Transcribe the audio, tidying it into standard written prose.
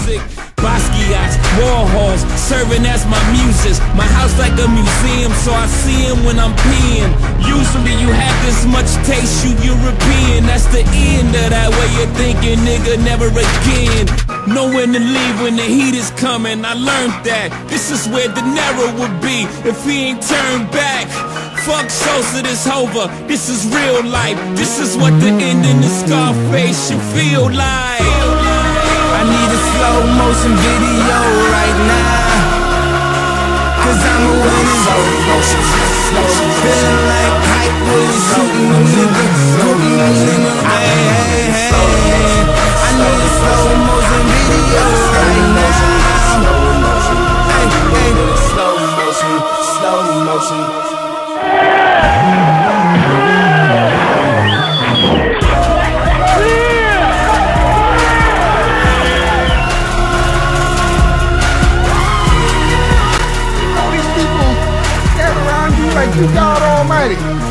music. Basquiat's, Warhols, serving as my muses. My house like a museum, so I see him when I'm peeing. Usually you have this much taste, you European. That's the end of that way you're thinking, nigga, never again. Know when to leave when the heat is coming, I learned that. This is where De Niro would be if he ain't turned back. Fuck Sosa, this over, this is real life. This is what the ending of Scarface should feel like. I need a slow motion video right now, cause I'm a winner. Slow motion, feeling like hype when it's shooting a nigga, shooting a nigga. Hey, hey, hey, I need a slow motion video right now. Hey, hey, slow motion, slow motion. Like you God Almighty.